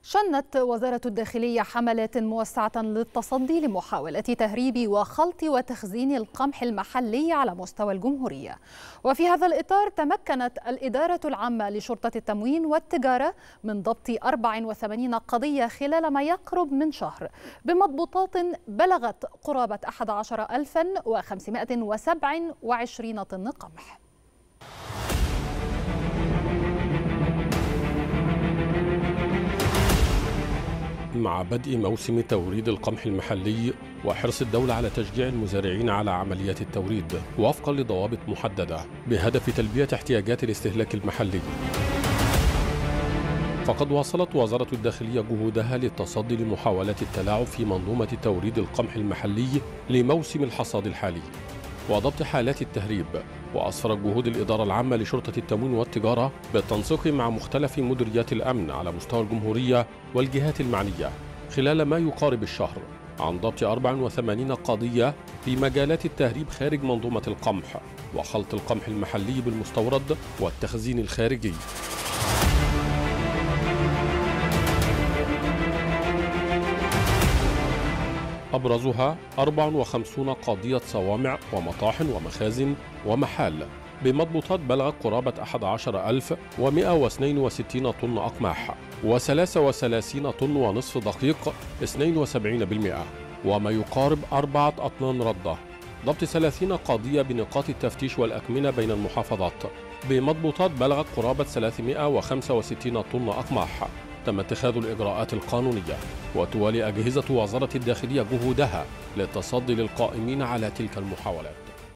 شنت وزارة الداخلية حملات موسعة للتصدي لمحاولة تهريب وخلط وتخزين القمح المحلي على مستوى الجمهورية. وفي هذا الإطار تمكنت الإدارة العامة لشرطة التموين والتجارة من ضبط 84 قضية خلال ما يقرب من شهر بمضبوطات بلغت قرابة 11527 طن قمح. مع بدء موسم توريد القمح المحلي وحرص الدولة على تشجيع المزارعين على عمليات التوريد وفقا لضوابط محددة بهدف تلبية احتياجات الاستهلاك المحلي، فقد واصلت وزارة الداخلية جهودها للتصدي لمحاولات التلاعب في منظومة توريد القمح المحلي لموسم الحصاد الحالي وضبط حالات التهريب. وأسفرت جهود الإدارة العامة لشرطة التموين والتجارة بالتنسيق مع مختلف مديريات الأمن على مستوى الجمهورية والجهات المعنية خلال ما يقارب الشهر عن ضبط 84 قضية في مجالات التهريب خارج منظومة القمح وخلط القمح المحلي بالمستورد والتخزين الخارجي. أبرزها 54 قضية صوامع ومطاحن ومخازن ومحال بمضبوطات بلغت قرابة 11162 طن أقماح و33 طن ونصف دقيق 72%، وما يقارب 4 أطنان ردة. ضبط 30 قضية بنقاط التفتيش والأكمنة بين المحافظات بمضبوطات بلغت قرابة 365 طن أقماح. تم اتخاذ الإجراءات القانونية، وتوالي أجهزة وزارة الداخلية جهودها للتصدي للقائمين على تلك المحاولات.